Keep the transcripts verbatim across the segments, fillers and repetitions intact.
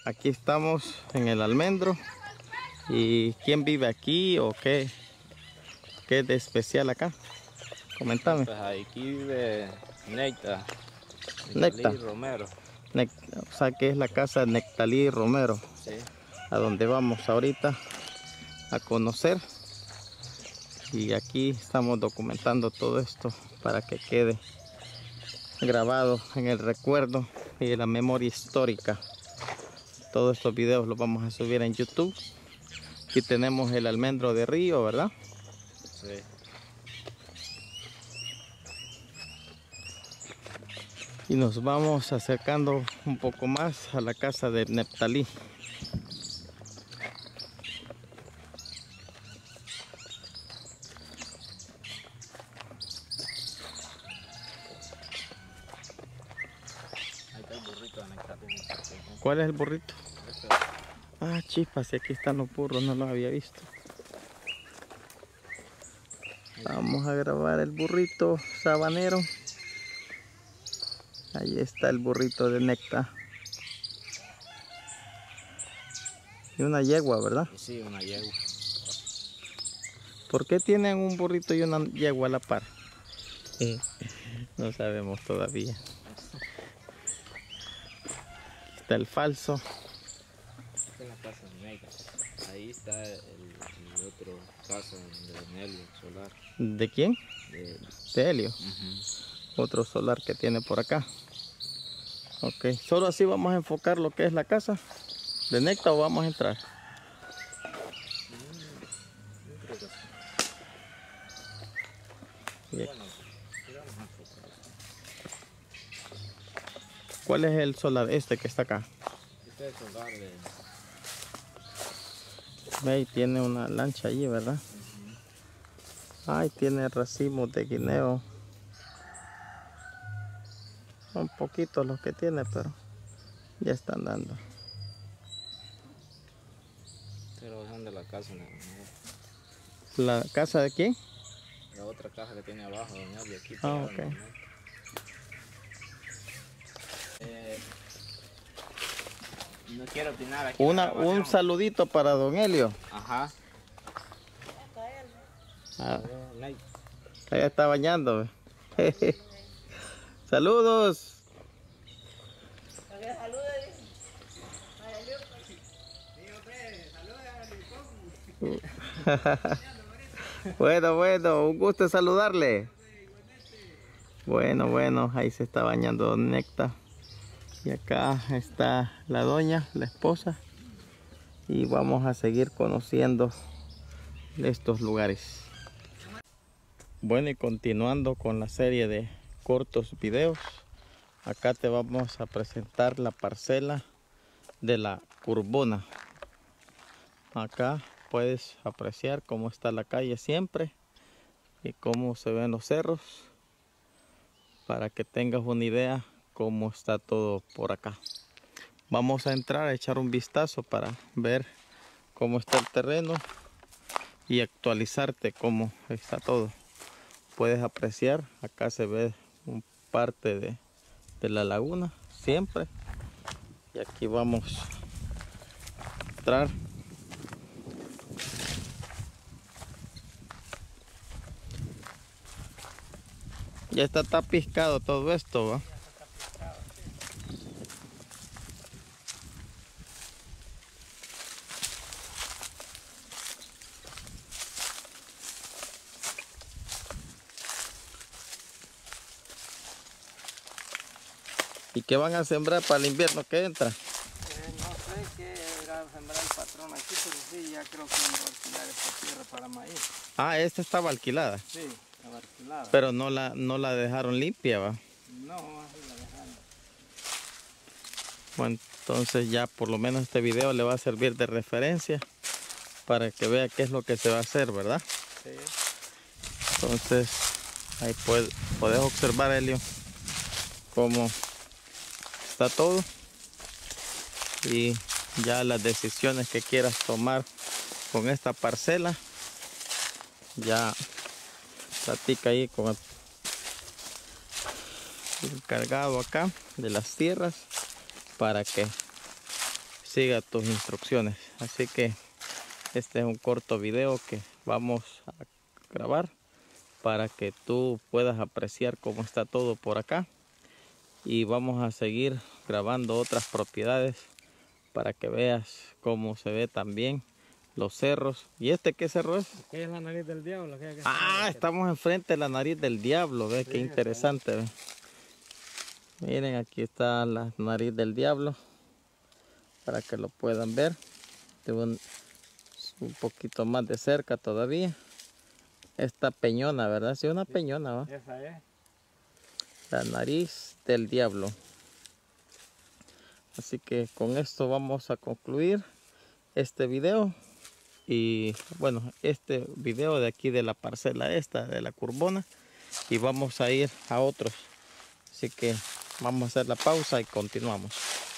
aquí estamos en el almendro. ¿Y quién vive aquí o qué? ¿Qué es de especial acá? Coméntame. Pues aquí vive Necta. Necta. Romero. Nec o sea que es la casa de Nectalí Romero. Sí. A donde vamos ahorita a conocer. Y aquí estamos documentando todo esto para que quede grabado en el recuerdo y en la memoria histórica. Todos estos videos los vamos a subir en YouTube. Aquí tenemos el almendro de río, ¿verdad? Sí. Y nos vamos acercando un poco más a la casa de Nectalí. Ahí está el burrito de Nectalí. ¿Cuál es el burrito? Este. Ah, chispas, y aquí están los burros, no los había visto. Vamos a grabar el burrito sabanero. Ahí está el burrito de Necta. Y una yegua, ¿verdad? Sí, una yegua. ¿Por qué tienen un burrito y una yegua a la par? No sabemos todavía. Aquí está el falso. Esta es la casa de Necta. Ahí está el, el otro casa de Nelio solar. ¿De quién? De, De Helio. uh-huh. Otro solar que tiene por acá. Ok, solo así vamos a enfocar lo que es la casa de Necta o vamos a entrar. Yo creo que sí. Y aquí. Bueno, vamos a enfocar. ¿Cuál es el solar? Este que está acá. Este es el solar de... Ve, tiene una lancha allí, ¿verdad? Uh-huh. Ay, tiene racimos de guineo. Son poquitos los que tiene, pero ya están dando. Pero son de la casa, ¿no? ¿La casa de quién? La otra casa que tiene abajo, doña de aquí. Ah, ok. ¿No? Eh, no quiero opinar aquí. Una, un saludito para don Helio. Ajá. Ah, allá está bañando. Saludos. Bueno, bueno, un gusto saludarle. Bueno, bueno, ahí se está bañando don Necta. Y acá está la doña, la esposa. Y vamos a seguir conociendo estos lugares. Bueno, y continuando con la serie de cortos videos, acá te vamos a presentar la parcela de la Curbona. Acá puedes apreciar cómo está la calle siempre y cómo se ven los cerros, para que tengas una idea cómo está todo por acá. Vamos a entrar a echar un vistazo para ver cómo está el terreno y actualizarte cómo está todo. Puedes apreciar, acá se ve un parte de, de la laguna siempre, y aquí vamos a entrar. Ya está tapiscado todo esto, ¿va? ¿Y qué van a sembrar para el invierno que entra? Eh, no sé qué irá a sembrar el patrón aquí, pero sí, ya creo que vamos a alquilar esta tierra para maíz. Ah, esta estaba alquilada. Sí, estaba alquilada. Pero no la, no la dejaron limpia, ¿va? No, así la dejaron. Bueno, entonces ya por lo menos este video le va a servir de referencia para que vea qué es lo que se va a hacer, ¿verdad? Sí. Entonces ahí puede, puedes observar, Helio, cómo está todo, y ya las decisiones que quieras tomar con esta parcela, ya platica ahí con el encargado acá de las tierras para que siga tus instrucciones. Así que este es un corto video que vamos a grabar para que tú puedas apreciar cómo está todo por acá, y vamos a seguir grabando otras propiedades para que veas cómo se ve también los cerros. ¿Y este qué cerro es? ¿Qué es la nariz del diablo? ¿Qué es que Ah, estamos enfrente de la nariz del diablo. Ve, Sí, qué interesante. Ve. Miren, aquí está la nariz del diablo para que lo puedan ver de un, un poquito más de cerca todavía. Esta peñona, ¿verdad? Sí, una peñona, ¿va? Esa es. La nariz del diablo. Así que con esto vamos a concluir este video. Y bueno, este video de aquí de la parcela esta de la Curbona, y vamos a ir a otros. Así que vamos a hacer la pausa y continuamos.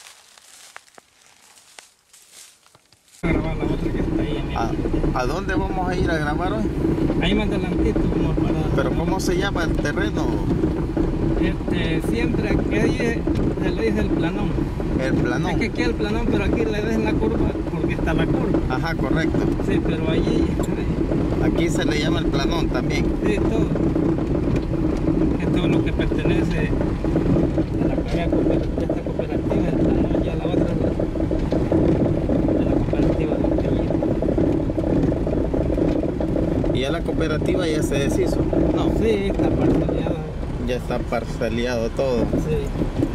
A grabar la otra que está ahí en ¿A, ¿A dónde vamos a ir a grabar hoy? Ahí más adelantito como para... ¿Pero cómo se llama el terreno? Este, siempre que ahí se le dice el planón. El planón. Es que aquí el planón, pero aquí le dejan la curva porque está la curva. Ajá, correcto. Sí, pero allí... Aquí se le llama el planón también. Sí, todo. Es todo lo que pertenece a la carrera cooperativa, esta cooperativa, el planón, ya la otra es la, de la cooperativa de Ortiguita. ¿Y ya la cooperativa ya se deshizo? No, sí, está parcelada. Ya está parceliado todo. Sí.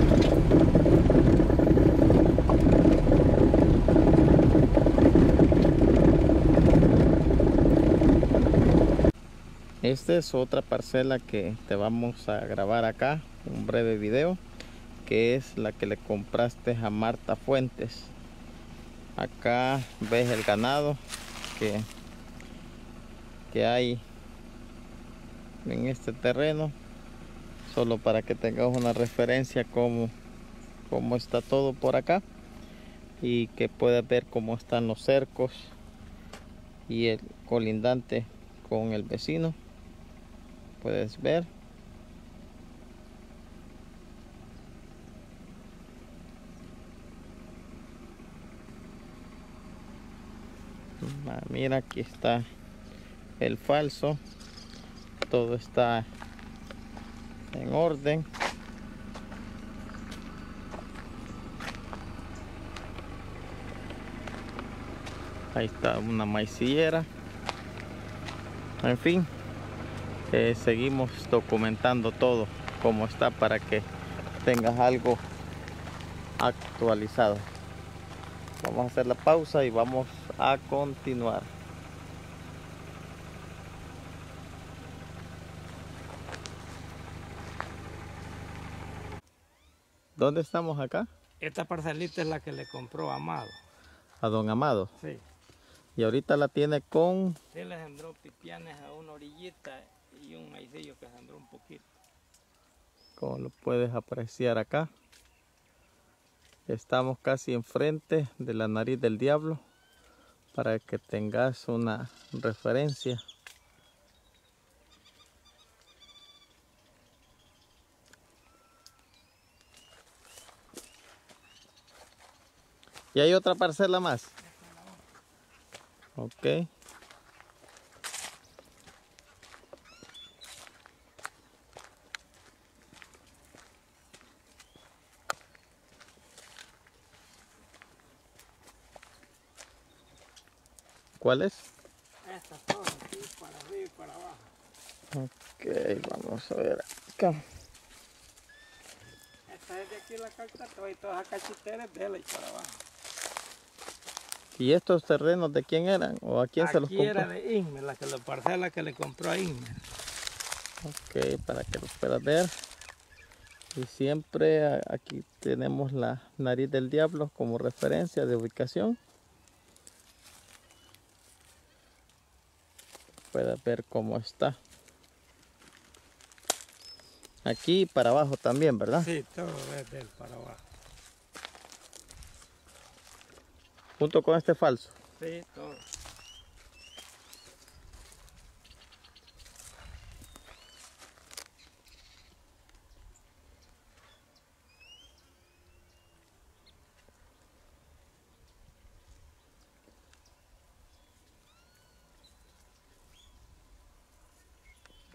Esta es otra parcela que te vamos a grabar acá, un breve video, que es la que le compraste a Marta Fuentes. Acá ves el ganado que, que hay en este terreno, solo para que tengas una referencia cómo, cómo está todo por acá, y que puedas ver cómo están los cercos y el colindante con el vecino. Puedes ver. Mira, aquí está el falso. Todo está en orden. Ahí está una maicillera. En fin. Eh, seguimos documentando todo como está para que tengas algo actualizado. Vamos a hacer la pausa y vamos a continuar. ¿Dónde estamos acá? Esta parcelita es la que le compró Amado. A don Amado. Sí. Y ahorita la tiene con... Sí, le sembró pipianes a una orillita y un maicillo que sembró un poquito. Como lo puedes apreciar acá, estamos casi enfrente de la nariz del diablo para que tengas una referencia. ¿Y hay otra parcela más? Ok. ¿Cuál es? Estas todas aquí, para arriba y para abajo. Ok, vamos a ver acá. Esta es de aquí la calcata y todas las cachiteras de la y para abajo. ¿Y estos terrenos de quién eran? ¿O a quién aquí se los compró? era de Inmer, la que la parcela que le compró a Inmer. Ok, para que los puedas ver. Y siempre aquí tenemos la nariz del diablo como referencia de ubicación. Puedes ver cómo está. Aquí para abajo también, ¿verdad? Sí, todo es de él para abajo. Junto con este falso. Sí, todo.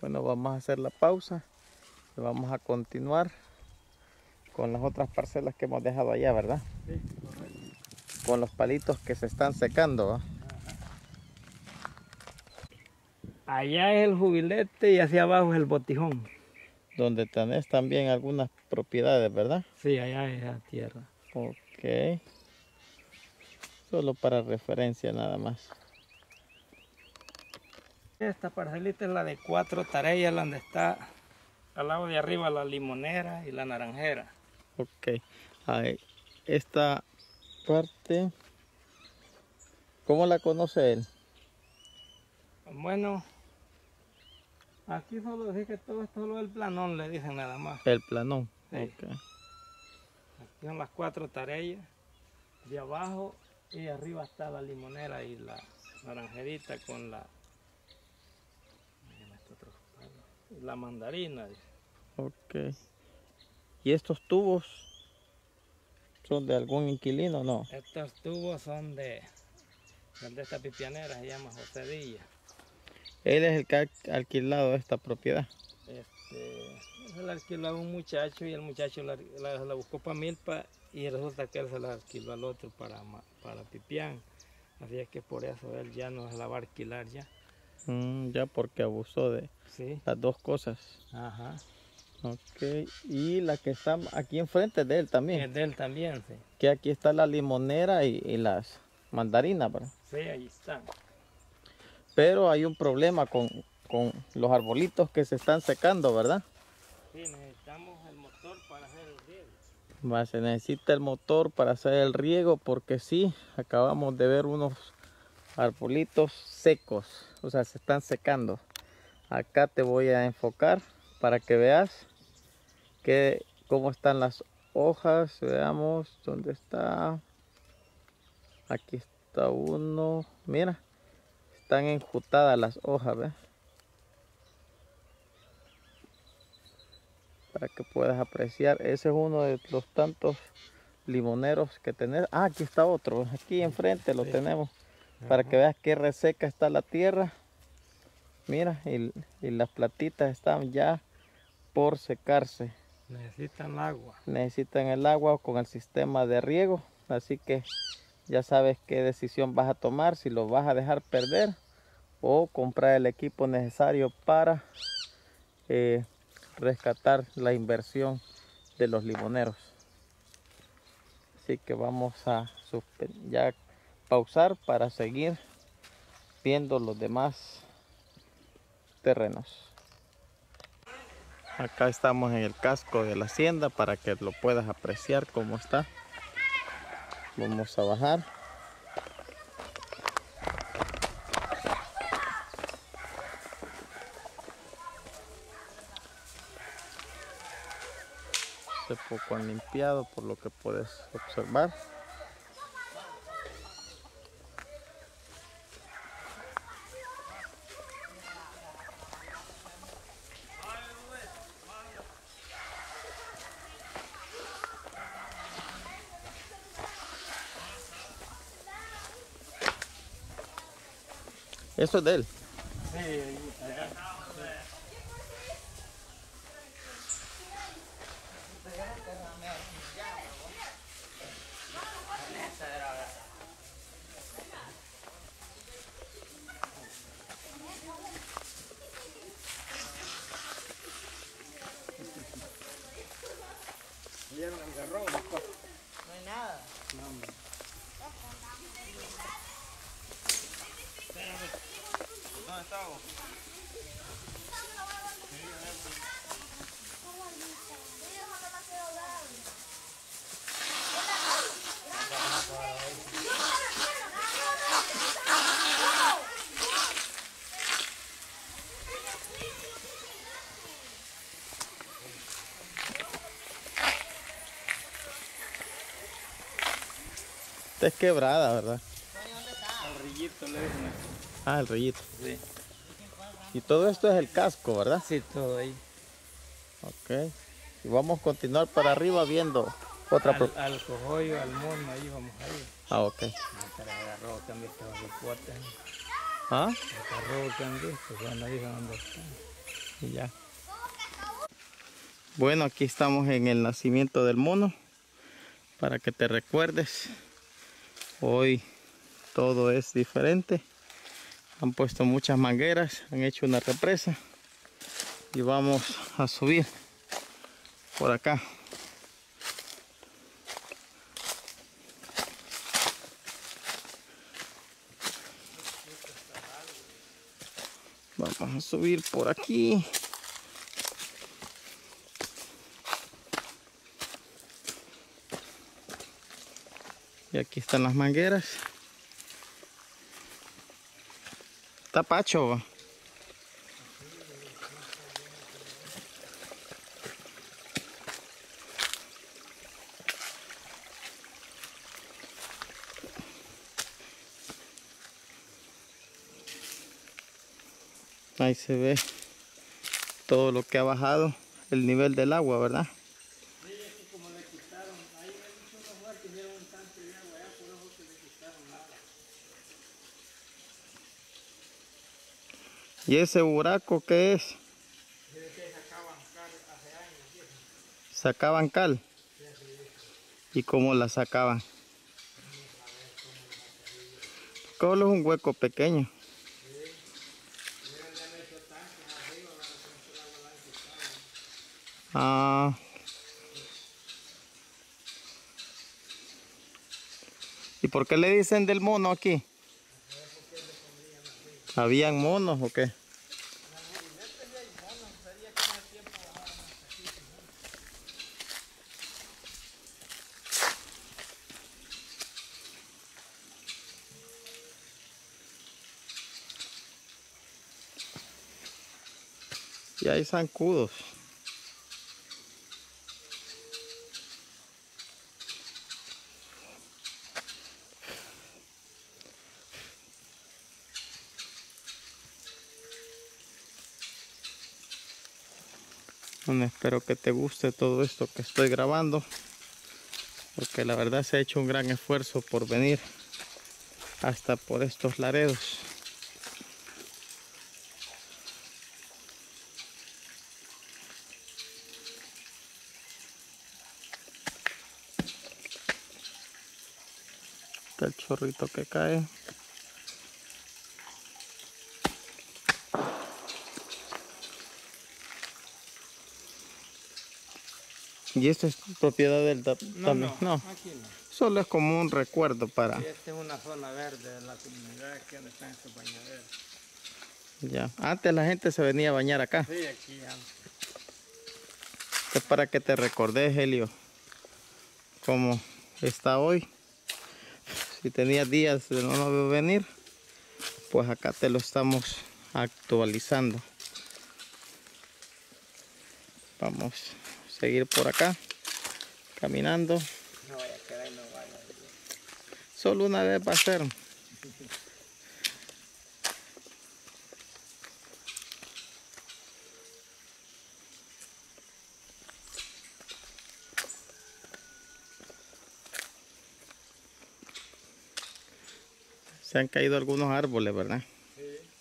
Bueno, vamos a hacer la pausa y vamos a continuar con las otras parcelas que hemos dejado allá, ¿verdad? Sí, correcto. Con los palitos que se están secando, ¿va? Allá es el jubilete y hacia abajo es el botijón. Donde tenés también algunas propiedades, ¿verdad? Sí, allá es la tierra. Ok. Solo para referencia nada más. Esta parcelita es la de cuatro tareas, donde está al lado de arriba la limonera y la naranjera. Ok. Ahí. Esta parte, ¿cómo la conoce él? Bueno, aquí solo dice que todo esto es solo el planón, le dicen nada más. El planón. Sí. Ok. Aquí son las cuatro tareas. De abajo y arriba está la limonera y la naranjerita con la la mandarina. Ok. ¿Y estos tubos son de algún inquilino o no? Estos tubos son de, de esta pipianera, se llama José Villa. Él es el que ha alquilado esta propiedad. Este, se la alquiló a un muchacho y el muchacho la, la, la buscó para Milpa y resulta que él se la alquiló al otro para, para Pipián. Así es que por eso él ya no se la va a alquilar ya. Mm, ya porque abusó de Sí. las dos cosas. Ajá. Ok. Y la que está aquí enfrente de él también. Es de él también, sí. Que aquí está la limonera y, y las mandarinas, ¿verdad? Sí, ahí están. Pero hay un problema con, con los arbolitos que se están secando, ¿verdad? Sí, necesitamos el motor para hacer el riego. Va, se necesita el motor para hacer el riego porque sí, acabamos de ver unos arbolitos secos, o sea, se están secando. Acá te voy a enfocar para que veas que, cómo están las hojas. Veamos dónde está. Aquí está uno. Mira, están enjutadas las hojas, ¿ves? Para que puedas apreciar. Ese es uno de los tantos limoneros que tenés. Ah, aquí está otro. Aquí enfrente lo Sí. tenemos. Para que veas qué reseca está la tierra. Mira, y, y las platitas están ya por secarse. Necesitan agua. Necesitan el agua con el sistema de riego. Así que ya sabes qué decisión vas a tomar. Si lo vas a dejar perder o comprar el equipo necesario para eh, rescatar la inversión de los limoneros. Así que vamos a ya pausar para seguir viendo los demás terrenos. Acá estamos en el casco de la hacienda para que lo puedas apreciar cómo está. Vamos a bajar. Hace poco han limpiado por lo que puedes observar. Eso es de él. Sí, ahí, allá. ¿Vieron el garrón? No hay nada. No, hombre. ¿Dónde estamos? Esta es quebrada, ¿verdad? El rillito le dicen. Ah, el rellito. Sí. Y todo esto es el casco, ¿verdad? Sí, todo ahí. Ok. Y vamos a continuar para arriba viendo otra Al, propiedad. al cojollo, al mono, ahí vamos a ir. Ah, ok. Para agarró que han visto los potes. ¿Ah? El carro que han visto, bueno, ahí dónde están. Y ya. Bueno, aquí estamos en el nacimiento del mono. Para que te recuerdes, hoy todo es diferente. Han puesto muchas mangueras, han hecho una represa y vamos a subir por acá. Vamos a subir por aquí. Y aquí están las mangueras. Está pacho. Ahí se ve todo lo que ha bajado el nivel del agua, ¿verdad? Sí, es que como le quitaron, ahí me dicho una mujer que hicieron un tanque de agua allá, por eso que le quitaron nada. ¿Y ese buraco qué es? Desde que sacaban cal hace años, ¿sí? ¿Sacaban cal? ¿Y cómo la sacaban? Solo es un hueco pequeño. Ah. ¿Y por qué le dicen del mono aquí? ¿Habían monos o qué? Y hay zancudos. Bueno, espero que te guste todo esto que estoy grabando, porque la verdad se ha hecho un gran esfuerzo por venir hasta por estos laredos. Está el chorrito que cae. ¿Y esto es propiedad del ta- No, también? no, No, aquí no. solo es como un recuerdo para... Sí, esta es una zona verde de la comunidad, aquí donde están estos bañaderos. Ya. Antes la gente se venía a bañar acá. Sí, aquí ya. Es para que te recordes, Helio, cómo está hoy. Si tenías días de no venir, pues acá te lo estamos actualizando. Vamos a seguir por acá, caminando. No vaya a quedar y no vaya. Solo una vez va a ser. Se han caído algunos árboles, ¿verdad? Sí.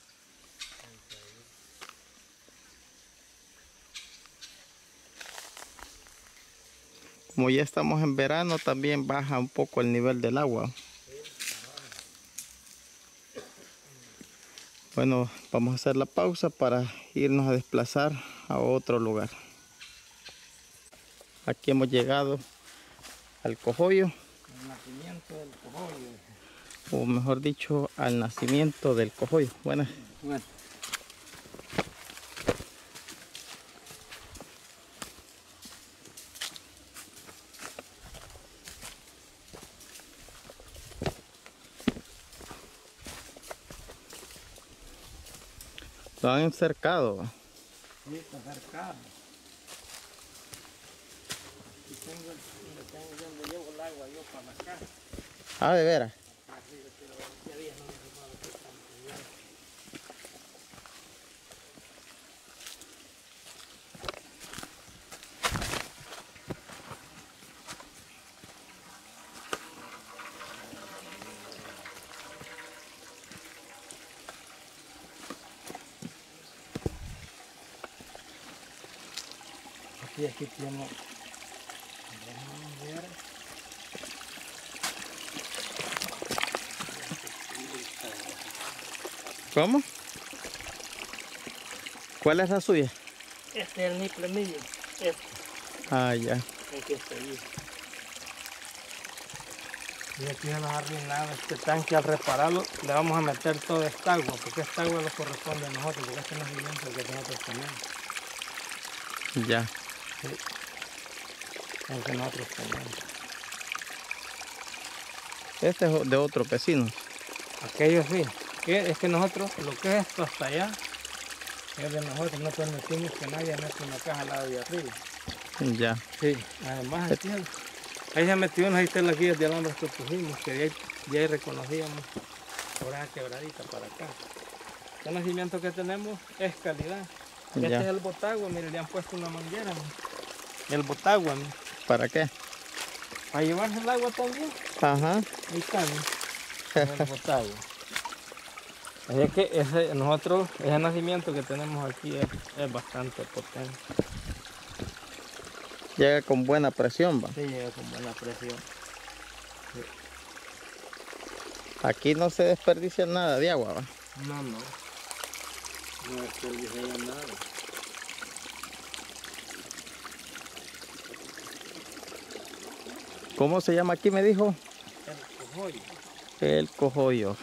Como ya estamos en verano, también baja un poco el nivel del agua. Bueno, vamos a hacer la pausa para irnos a desplazar a otro lugar. Aquí hemos llegado al cogollo, El nacimiento del cogollo. o mejor dicho, al nacimiento del cogollo. Buenas. Bueno. Lo han cercado. Sí, está cercado. Aquí tengo, el- donde tengo, donde llevo el agua yo para la casa. Ah, de veras. Así yo quiero ver qué día no me he tomado aquí tanto bien. Sí, aquí tiene. Vamos a ver. ¿Cómo? ¿Cuál es la suya? Este es el niple mío. Este. Ah, ya. Aquí está ahí. Y aquí se nos ha arruinado este tanque. Al repararlo le vamos a meter toda esta agua, porque esta agua nos corresponde a nosotros, porque este no es viviente el que nosotros tenemos. Ya. Sí. El que nosotros tenemos. Este es de otro vecino. Aquello sí. Que es que nosotros, lo que es esto hasta allá, es de nosotros. No permitimos que nadie meta una caja al lado de arriba. Ya. Sí. Además, aquí, ahí se metió unas estelas guías de alambres que pusimos, que de ahí, de ahí reconocíamos por esa quebradita para acá. El nacimiento que tenemos es calidad. Este Ya. es el botagua, mire, le han puesto una manguera. Mire. El botagua, mire. ¿Para qué? Para llevarse el agua también. Ajá. Ahí está, mire. El botagua. Así es que ese, nosotros, ese nacimiento que tenemos aquí es, es bastante potente. Llega con buena presión, va. Sí, llega con buena presión. Aquí no se desperdicia nada de agua, va. No, no. No desperdicia nada. ¿Cómo se llama aquí, me dijo? El cojollo. El cojollo.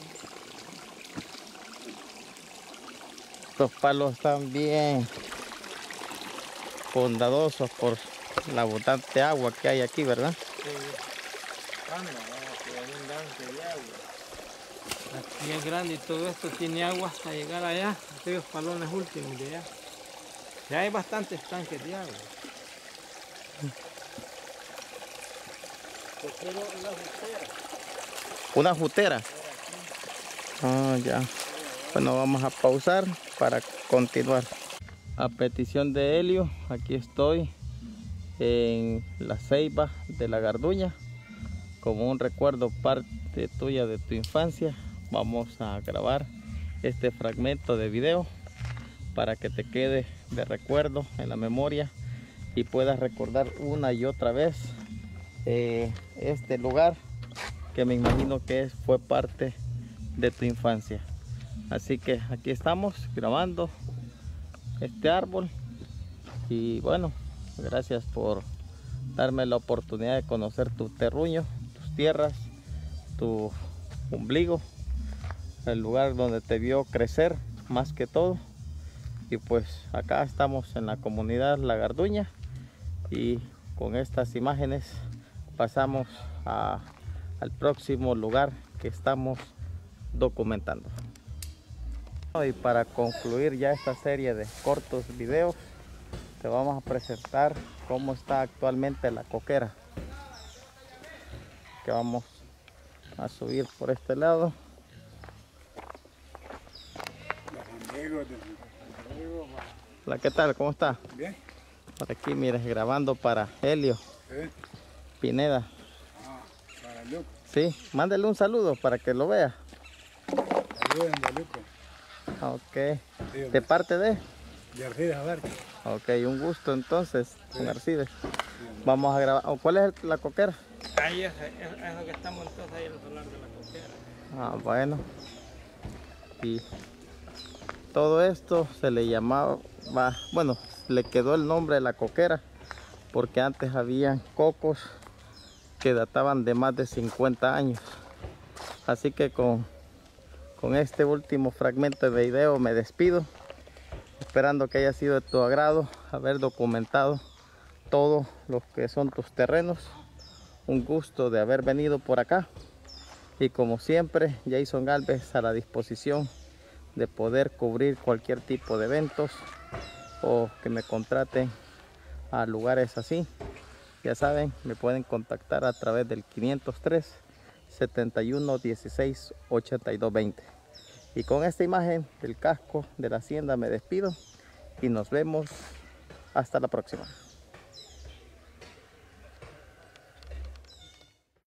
Estos palos están bien bondadosos por la abundante agua que hay aquí, ¿verdad? Sí. Anda, que abundante de agua. Aquí es grande y todo esto tiene agua hasta llegar allá, aquellos palones últimos de allá. Ya hay bastantes tanques de agua. Yo quiero una jutera. Una jutera. Ah, ya. Bueno, vamos a pausar para continuar. A petición de Helio, aquí estoy en la ceiba de la Garduña. Como un recuerdo parte tuya de tu infancia, vamos a grabar este fragmento de video para que te quede de recuerdo en la memoria y puedas recordar una y otra vez eh, este lugar que me imagino que es, fue parte de tu infancia. Así que aquí estamos grabando este árbol y bueno, gracias por darme la oportunidad de conocer tu terruño, tus tierras, tu ombligo, el lugar donde te vio crecer más que todo. Y pues acá estamos en la comunidad La Garduña y con estas imágenes pasamos a, al próximo lugar que estamos documentando. Y para concluir ya esta serie de cortos videos, te vamos a presentar cómo está actualmente la coquera, que vamos a subir por este lado. Hola, ¿qué tal? ¿Cómo está? Bien. Por aquí, mires, grabando para Helio ¿Eh? Pineda. Ah, para Luco. Sí, mándale un saludo para que lo vea. Ayúdenme, Luco. Ok. Dígame. ¿De parte de? De Arcides Abarca. Ok, un gusto entonces, con Sí. Arcides. Vamos a grabar. Oh, ¿cuál es el- la coquera? Ahí es, es, es lo que estamos entonces ahí en el solar de la coquera. Ah, bueno. Y todo esto se le llamaba, bueno, le quedó el nombre de la coquera porque antes había cocos que databan de más de cincuenta años. Así que con, con este último fragmento de video me despido, esperando que haya sido de tu agrado haber documentado todo lo que son tus terrenos. Un gusto de haber venido por acá y como siempre, Jason Galvez a la disposición de poder cubrir cualquier tipo de eventos o que me contraten a lugares así. Ya saben, me pueden contactar a través del quinientos tres, setenta y uno, dieciséis, ochenta y dos, veinte. Y con esta imagen del casco de la hacienda me despido y nos vemos hasta la próxima.